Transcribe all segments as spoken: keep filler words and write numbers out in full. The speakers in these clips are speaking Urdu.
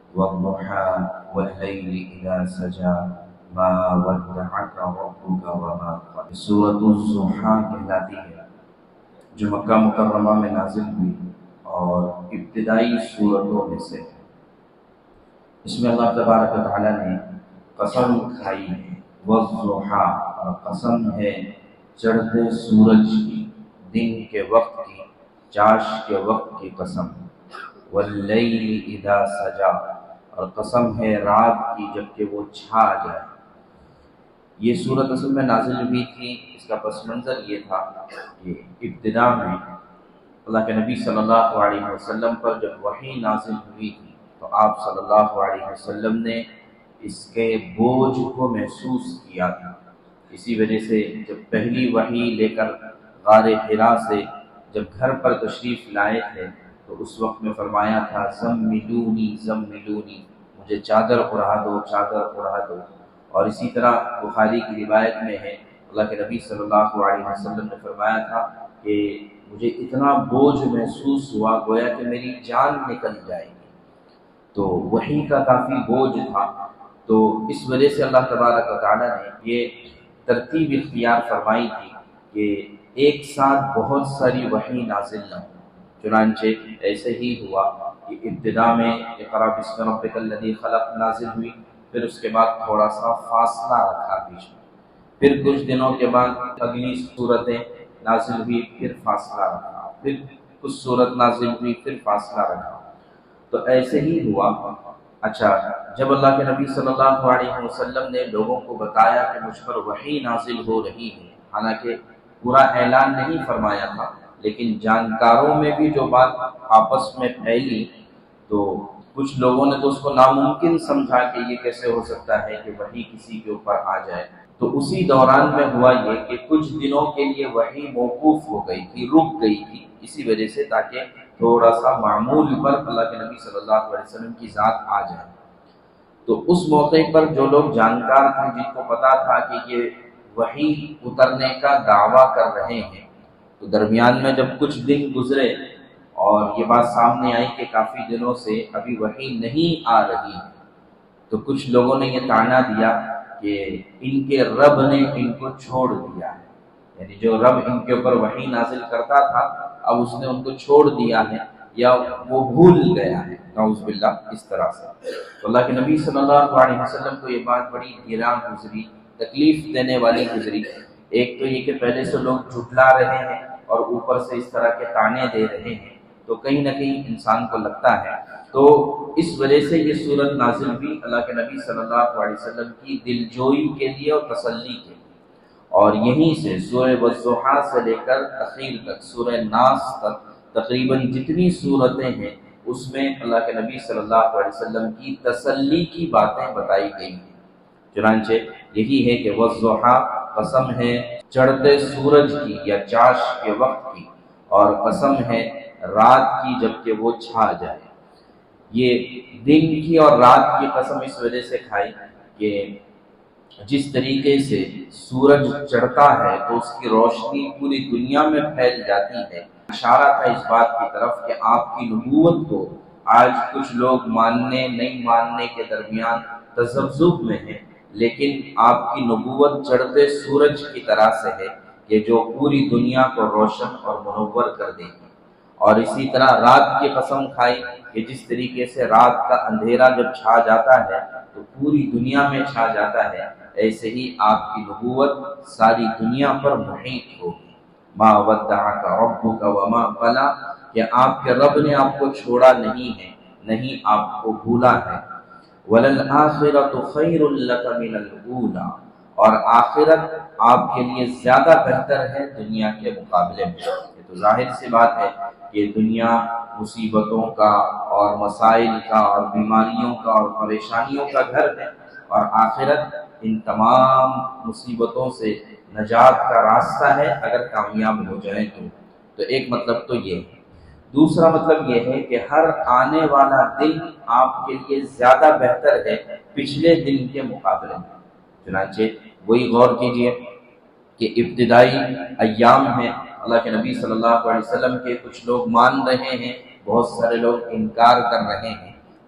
والضحى والليل إذا سجى ما ودعك ربك وما قلى۔ سورۃ الضحیٰ کہلاتی ہے، جو مکہ مکرمہ میں نازل ہوئی اور ابتدائی سورتوں میں سے ہے۔ اس میں اللہ تبارک و تعالیٰ نے قسم کھائی ہے، والضحیٰ، اور قسم ہے چڑھتے سورج کی، دن کے وقت کی، چاش کے وقت کی قسم، واللیل اذا سجا، اور قسم ہے رات کی جب کہ وہ چھا جائے۔ یہ سورت اصل میں نازل ہوئی تھی، اس کا پس منظر یہ تھا کہ ابتدا میں اللہ کے نبی صلی اللہ علیہ وسلم پر جب وحی نازل ہوئی تھی تو آپ صلی اللہ علیہ وسلم نے اس کے بوجھ کو محسوس کیا تھا۔ اسی وجہ سے جب پہلی وحی لے کر غار حرا سے جب گھر پر تشریف لائے تھے تو اس وقت میں فرمایا تھا زملونی زملونی، مجھے چادر اڑا دو چادر اڑا دو۔ اور اسی طرح بخاری کی روایت میں ہے اللہ کے نبی صلی اللہ علیہ وسلم نے فرمایا تھا کہ مجھے اتنا بوجھ محسوس ہوا گویا کہ میری جان نکل جائے گی، تو وحی کا کافی بوجھ تھا۔ تو اس وجہ سے اللہ تبارک و تعالیٰ نے یہ ترتیب اختیار فرمائی تھی کہ ایک ساتھ بہت ساری وحی نازل نہ ہو۔ چنانچہ ایسے ہی ہوا کہ ابتدا میں اقرأ باسم ربک الذی خلق نازل ہوئی، پھر اس کے بعد تھوڑا سا فاصلہ رکھا بیچ میں، پھر کچھ دنوں کے بعد اگلی صورتیں نازل ہوئی، پھر فاصلہ رکھا، پھر کچھ صورت نازل ہوئی، پھر فاصلہ رکھا۔ تو ایسے ہی ہوا۔ اچھا، جب اللہ کے نبی صلی اللہ علیہ وسلم نے لوگوں کو بتایا کہ مجھ پر وحی نازل ہو رہی ہے، حالانکہ پورا اعلان نہیں فرمایا تھا، لیکن جانکاروں میں بھی جو بات آپس میں پھیلی تو کچھ لوگوں نے تو اس کو ناممکن سمجھا کہ یہ کیسے ہو سکتا ہے کہ وحی کسی کے اوپر آ جائے۔ تو اسی دوران میں ہوا یہ کہ کچھ دنوں کے لیے وحی موقوف ہو گئی تھی، رک گئی تھی، اسی وجہ سے تاکہ تھوڑا سا معمول پر اللہ کے نبی صلی اللہ علیہ وسلم کی ذات آ جائے۔ تو اس موقع پر جو لوگ جانکار تھے، جن کو پتا تھا کہ یہ وحی اترنے کا دعویٰ کر رہے ہیں، تو درمیان میں جب کچھ دن گزرے اور یہ بات سامنے آئی کہ کافی دنوں سے ابھی وحی نہیں آ رہی ہے، تو کچھ لوگوں نے یہ طعنہ دیا کہ ان کے رب نے ان کو چھوڑ دیا ہے، یعنی جو رب ان کے اوپر وحی نازل کرتا تھا اب اس نے ان کو چھوڑ دیا ہے یا وہ بھول گیا ہے، نعوذ باللہ، اس طرح سے۔ تو اللہ کے نبی صلی اللہ علیہ وسلم کو یہ بات بڑی گراں گزری، تکلیف دینے والی گزری۔ ایک تو یہ کہ پہلے سے لوگ جھٹلا رہے ہیں اور اوپر سے اس طرح کے طعنے دے رہے ہیں، تو کہیں نہ کہیں انسان کو لگتا ہے۔ تو اس وجہ سے یہ سورت نازل ہوئی اللہ کے نبی صلی اللہ علیہ وسلم کی دلجوئی کے لیے اور تسلی کے لیے، اور یہیں سے سورہ والضحیٰ سے لے کر اخیر تک سورہ ناس تک تقریباً جتنی صورتیں ہیں اس میں اللہ کے نبی صلی اللہ علیہ وسلم کی تسلی کی باتیں بتائی گئی ہیں۔ چنانچہ یہی ہے کہ والضحیٰ، قسم ہے چڑھتے سورج کی یا چاش کے وقت کی، اور قسم ہے رات کی جب کہ وہ چھا جائے۔ یہ دن کی اور رات کی قسم اس وجہ سے کھائی کہ جس طریقے سے سورج چڑھتا ہے تو اس کی روشنی پوری دنیا میں پھیل جاتی ہے، اشارہ تھا اس بات کی طرف کہ آپ کی نبوت کو آج کچھ لوگ ماننے نہیں ماننے کے درمیان تذبذب میں ہیں، لیکن آپ کی نبوت چڑھتے سورج کی طرح سے ہے کہ جو پوری دنیا کو روشن اور منور کر دے گی۔ اور اسی طرح رات کی قسم کھائی کہ جس طریقے سے رات کا اندھیرا جب چھا جاتا ہے تو پوری دنیا میں چھا جاتا ہے، ایسے ہی آپ کی نبوت ساری دنیا پر محیط ہوگی۔ ما ودعک ربک وما قلی، کہ آپ کے رب نے آپ کو چھوڑا نہیں ہے، نہیں آپ کو بھولا ہے۔ وَلَلْآخِرَةُ خَيْرٌ لَكَ مِنَ الْأُولَىٰ، اور آخرت آپ کے لیے زیادہ بہتر ہے دنیا کے مقابلے میں۔ یہ تو ظاہر سی بات ہے کہ دنیا مصیبتوں کا اور مسائل کا اور بیماریوں کا اور پریشانیوں کا گھر ہے، اور آخرت ان تمام مصیبتوں سے نجات کا راستہ ہے اگر کامیاب ہو جائیں تو۔ تو ایک مطلب تو یہ ہے۔ دوسرا مطلب یہ ہے کہ ہر آنے والا دن آپ کے لیے زیادہ بہتر ہے پچھلے دن کے مقابلے میں۔ چنانچہ وہی غور کیجئے کہ ابتدائی ایام میں اللہ کے نبی صلی اللہ علیہ وسلم کے کچھ لوگ مان رہے ہیں، بہت سارے لوگ انکار کر رہے ہیں، تو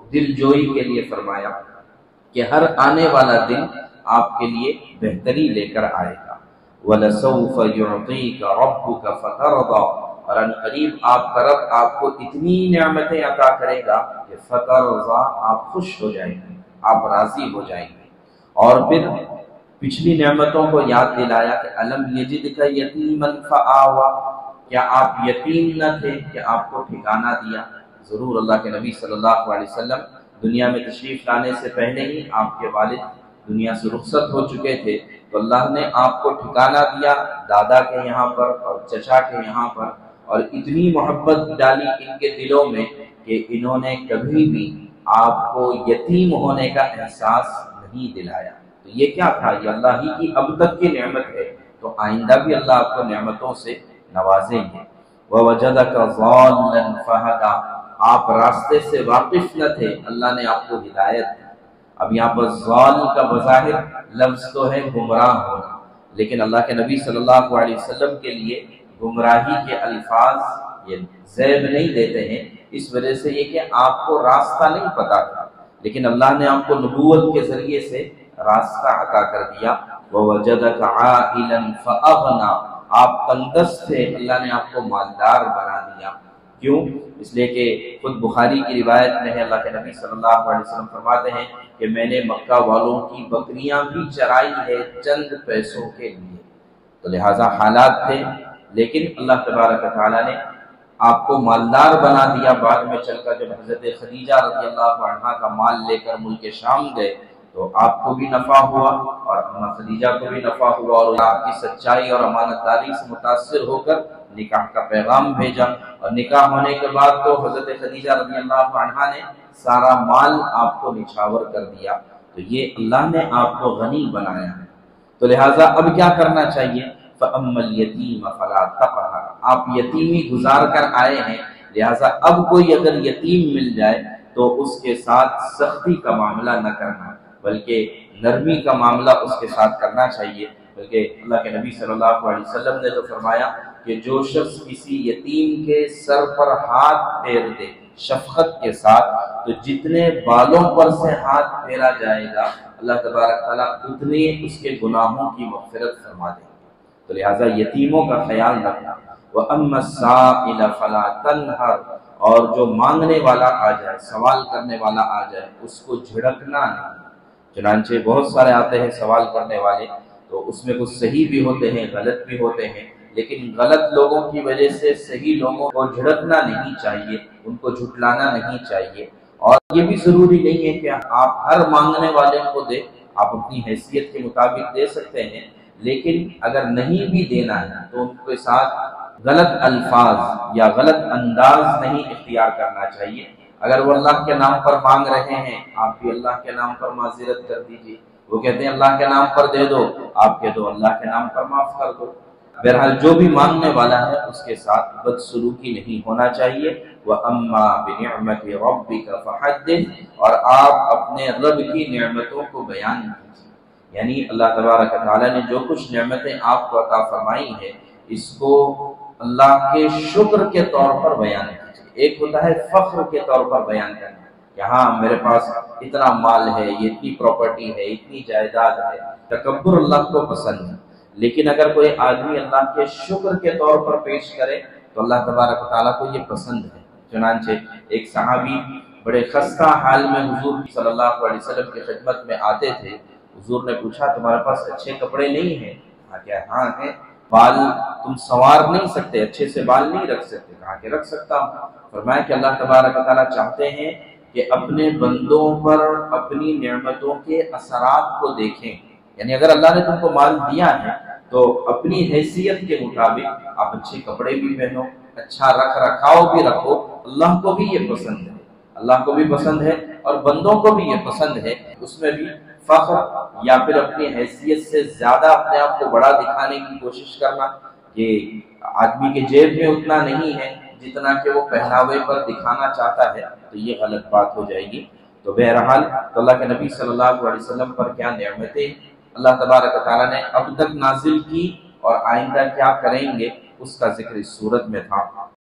دل جوئی کے لیے فرمایا کہ ہر آنے والا دن آپ کے لیے بہتری لے کر آئے گا۔ وَلَسَوْفَ يُعْطِيكَ رَبُّكَ فَتَرْضَىٰ، اور ان قریب آپ کا رب آپ کو اتنی نعمتیں عطا کرے گا کہ فترضیٰ، آپ خوش ہو جائیں گے، آپ راضی ہو جائیں گے۔ اور پھر پچھلی نعمتوں کو یاد دلایا کہ الم یجدک یتیما فآویٰ، کیا آپ یتیم نہ تھے کہ آپ کو ٹھکانہ دیا؟ ضرور اللہ کے نبی صلی اللہ علیہ وسلم دنیا میں تشریف لانے سے پہلے ہی آپ کے والد دنیا سے رخصت ہو چکے تھے، تو اللہ نے آپ کو ٹھکانہ دیا دادا کے یہاں پر اور چچا کے یہاں پر، اور اتنی محبت ڈالی ان کے دلوں میں کہ انہوں نے کبھی بھی آپ کو یتیم ہونے کا احساس نہیں دلایا۔ تو یہ کیا تھا؟ یہ اللہ ہی کی اب تک کی نعمت ہے، تو آئندہ بھی اللہ آپ کو نعمتوں سے نوازیں گے۔ وَوَجَدَكَ ضَالًّا فَهَدَىٰ، آپ راستے سے واقف نہ تھے، اللہ نے آپ کو ہدایت دی۔ اب یہاں پر ضال کا بظاہر لفظ تو ہے گمراہ ہونا، لیکن اللہ کے نبی صلی اللہ علیہ وسلم کے لیے گمراہی کے الفاظ یہ زیب نہیں دیتے ہیں، اس وجہ سے یہ کہ آپ کو راستہ نہیں پتا تھا، لیکن اللہ نے آپ کو نبوت کے ذریعے سے راستہ عطا کر دیا۔ وَوَجَدَكَ عَائِلًا فَأَغْنَىٰ، آپ تنگدست تھے، اللہ نے آپ کو مالدار بنا دیا۔ کیوں؟ اس لیے کہ خود بخاری کی روایت میں ہے، اللہ کے نبی صلی اللہ علیہ وسلم فرماتے ہیں کہ میں نے مکہ والوں کی بکریاں بھی چرائی ہے چند پیسوں کے لیے۔ تو لہٰذا حالات تھے، لیکن اللہ تبارک و تعالیٰ نے آپ کو مالدار بنا دیا۔ بعد میں چل کر جب حضرت خدیجہ رضی اللہ عنہا کا مال لے کر ملک شام گئے تو آپ کو بھی نفع ہوا اور اماں خدیجہ کو بھی نفع ہوا، اور آپ کی سچائی اور امانت داری سے متاثر ہو کر نکاح کا پیغام بھیجا، اور نکاح ہونے کے بعد تو حضرت خدیجہ رضی اللہ عنہا نے سارا مال آپ کو نچھاور کر دیا۔ تو یہ اللہ نے آپ کو غنی بنایا ہے۔ تو لہٰذا اب کیا کرنا چاہیے؟ فَأَمَّا الْيَتِيمَ فَلَا تَقْهَرْ، آپ یتیمی گزار کر آئے ہیں، لہٰذا اب کوئی اگر یتیم مل جائے تو اس کے ساتھ سختی کا معاملہ نہ کرنا، بلکہ نرمی کا معاملہ اس کے ساتھ کرنا چاہیے۔ بلکہ اللہ کے نبی صلی اللہ علیہ وسلم نے تو فرمایا کہ جو شخص کسی یتیم کے سر پر ہاتھ پھیر دے شفقت کے ساتھ، تو جتنے بالوں پر سے ہاتھ پھیرا جائے گا اللہ تبارک تعالیٰ اتنے اس کے گناہوں کی مغفرت فرما دے گا۔ تو لہٰذا یتیموں کا خیال رکھنا۔ وَأَمَّا السَّائِلَ فَلَا تَنْهَرْ، اور جو مانگنے والا آ جائے، سوال کرنے والا آ جائے، اس کو جھڑکنا نہیں۔ چنانچہ بہت سارے آتے ہیں سوال کرنے والے، تو اس میں کچھ صحیح بھی ہوتے ہیں، غلط بھی ہوتے ہیں، لیکن غلط لوگوں کی وجہ سے صحیح لوگوں کو جھڑکنا نہیں چاہیے، ان کو جھٹلانا نہیں چاہیے۔ اور یہ بھی ضروری نہیں ہے کہ آپ ہر مانگنے والے کو دیں، آپ اپنی حیثیت کے مطابق دے سکتے ہیں، لیکن اگر نہیں بھی دینا ہے تو ان کے ساتھ غلط الفاظ یا غلط انداز نہیں اختیار کرنا چاہیے۔ اگر وہ اللہ کے نام پر مانگ رہے ہیں، آپ بھی اللہ کے نام پر معذرت کر دیجیے۔ وہ کہتے ہیں اللہ کے نام پر دے دو، آپ کہہ دو اللہ کے نام پر معاف کر دو۔ بہرحال جو بھی مانگنے والا ہے اس کے ساتھ بدسلوکی نہیں ہونا چاہیے۔ وَأَمَّا بِنِعْمَةِ رَبِّكَ فَحَدِّثْ، اور آپ اپنے رب کی نعمتوں کو بیان کیجیے، یعنی اللہ تبارک تعالیٰ نے جو کچھ نعمتیں آپ کو عطا فرمائی ہیں اس کو اللہ کے شکر کے طور پر بیان کیجیے۔ ایک ہوتا ہے فخر کے طور پر بیان کرنا کہ ہاں میرے پاس اتنا مال ہے، یہ اتنی پراپرٹی ہے، اتنی جائیداد ہے، تکبر اللہ کو پسند ہے۔ لیکن اگر کوئی آدمی اللہ کے شکر کے طور پر پیش کرے تو اللہ تبارک تعالیٰ کو یہ پسند ہے۔ چنانچہ ایک صحابی بڑے خستہ حال میں حضور صلی اللہ علیہ وسلم کی خدمت میں آتے تھے۔ حضور نے پوچھا تمہارے پاس اچھے کپڑے نہیں ہیں؟ کہا کہ ہاں ہیں۔ بال تم سنوار نہیں سکتے، اچھے سے بال نہیں رکھ سکتے؟ کہا کہ رکھ سکتا ہوں۔ فرمایا کہ اللہ تبارک تعالیٰ چاہتے ہیں کہ اپنے بندوں پر اپنی نعمتوں کے اثرات کو دیکھیں، یعنی اگر اللہ نے تم کو مال دیا ہے تو اپنی حیثیت کے مطابق آپ اچھے کپڑے بھی پہنو، اچھا رکھ رکھاؤ بھی رکھو۔ اللہ کو بھی یہ پسند ہے، اللہ کو بھی پسند ہے اور بندوں کو بھی یہ پسند ہے۔ اس میں بھی فخر یا پھر اپنی حیثیت سے زیادہ اپنے آپ کو بڑا دکھانے کی کوشش کرنا، کہ آدمی کے جیب میں اتنا نہیں ہے جتنا کہ وہ پہناوے پر دکھانا چاہتا ہے، تو یہ غلط بات ہو جائے گی۔ تو بہرحال تو اللہ کے نبی صلی اللہ علیہ وسلم پر کیا نعمتیں اللہ تبارک تعالیٰ نے اب تک نازل کی اور آئندہ کیا کریں گے اس کا ذکر اس صورت میں تھا۔